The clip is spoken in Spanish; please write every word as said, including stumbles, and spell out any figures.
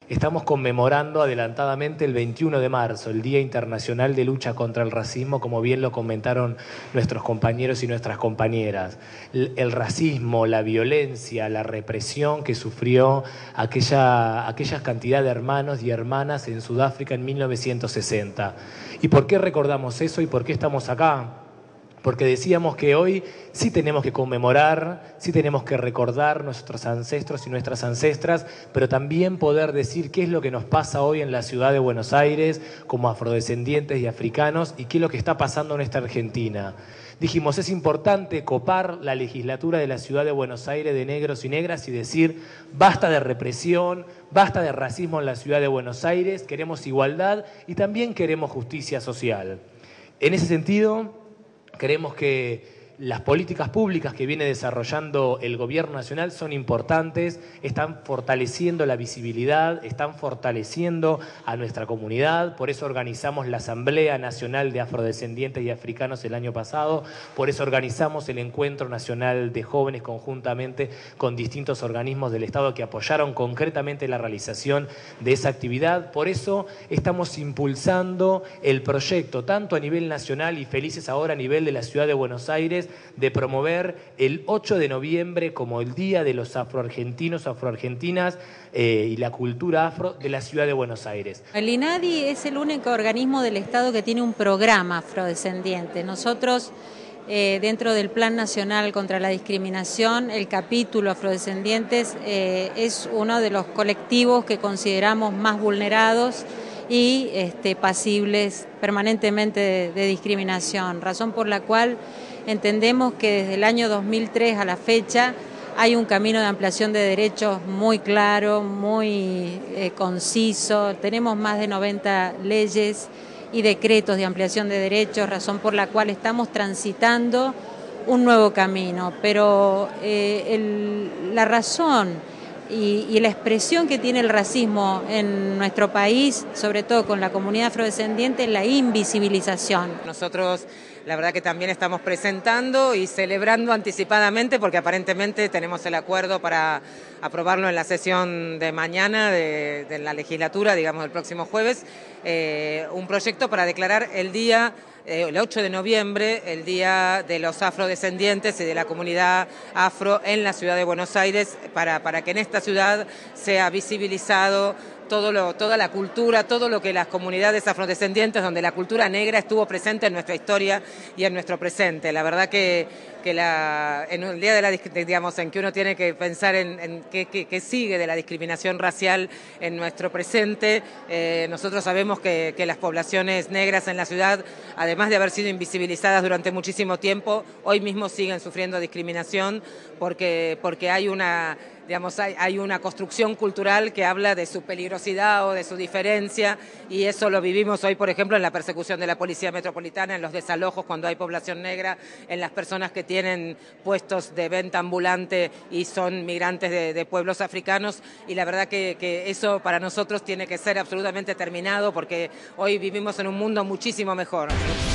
Estamos conmemorando adelantadamente el veintiuno de marzo, el Día Internacional de Lucha contra el Racismo, como bien lo comentaron nuestros compañeros y nuestras compañeras. El racismo, la violencia, la represión que sufrió aquella, aquella cantidad de hermanos y hermanas en Sudáfrica en mil novecientos sesenta. ¿Y por qué recordamos eso y por qué estamos acá? Porque decíamos que hoy sí tenemos que conmemorar, sí tenemos que recordar nuestros ancestros y nuestras ancestras, pero también poder decir qué es lo que nos pasa hoy en la ciudad de Buenos Aires como afrodescendientes y africanos y qué es lo que está pasando en esta Argentina. Dijimos, es importante copar la legislatura de la ciudad de Buenos Aires de negros y negras y decir, basta de represión, basta de racismo en la ciudad de Buenos Aires, queremos igualdad y también queremos justicia social. En ese sentido, creemos que las políticas públicas que viene desarrollando el gobierno nacional son importantes, están fortaleciendo la visibilidad, están fortaleciendo a nuestra comunidad, por eso organizamos la Asamblea Nacional de Afrodescendientes y Africanos el año pasado, por eso organizamos el Encuentro Nacional de Jóvenes conjuntamente con distintos organismos del Estado que apoyaron concretamente la realización de esa actividad, por eso estamos impulsando el proyecto tanto a nivel nacional y felices ahora a nivel de la ciudad de Buenos Aires, de promover el ocho de noviembre como el Día de los Afroargentinos, Afroargentinas eh, y la cultura afro de la ciudad de Buenos Aires. El INADI es el único organismo del Estado que tiene un programa afrodescendiente. Nosotros, eh, dentro del Plan Nacional contra la Discriminación, el capítulo Afrodescendientes eh, es uno de los colectivos que consideramos más vulnerados y este, pasibles permanentemente de, de discriminación, razón por la cual entendemos que desde el año dos mil tres a la fecha hay un camino de ampliación de derechos muy claro, muy eh, conciso, tenemos más de noventa leyes y decretos de ampliación de derechos, razón por la cual estamos transitando un nuevo camino, pero eh, el, la razón Y, y la expresión que tiene el racismo en nuestro país, sobre todo con la comunidad afrodescendiente, es la invisibilización. Nosotros la verdad que también estamos presentando y celebrando anticipadamente porque aparentemente tenemos el acuerdo para aprobarlo en la sesión de mañana de, de la legislatura, digamos el próximo jueves, eh, un proyecto para declarar el día el ocho de noviembre, el Día de los Afrodescendientes y de la comunidad afro en la ciudad de Buenos Aires, para, para que en esta ciudad sea visibilizado todo lo, toda la cultura, todo lo que las comunidades afrodescendientes, donde la cultura negra estuvo presente en nuestra historia y en nuestro presente. La verdad que, que la, en un día de la, digamos, en que uno tiene que pensar en, en qué, qué, qué sigue de la discriminación racial en nuestro presente, eh, nosotros sabemos que, que las poblaciones negras en la ciudad, además de haber sido invisibilizadas durante muchísimo tiempo, hoy mismo siguen sufriendo discriminación porque, porque hay una... Digamos, hay, hay una construcción cultural que habla de su peligrosidad o de su diferencia y eso lo vivimos hoy, por ejemplo, en la persecución de la Policía Metropolitana, en los desalojos cuando hay población negra, en las personas que tienen puestos de venta ambulante y son migrantes de, de pueblos africanos y la verdad que, que eso para nosotros tiene que ser absolutamente terminado porque hoy vivimos en un mundo muchísimo mejor.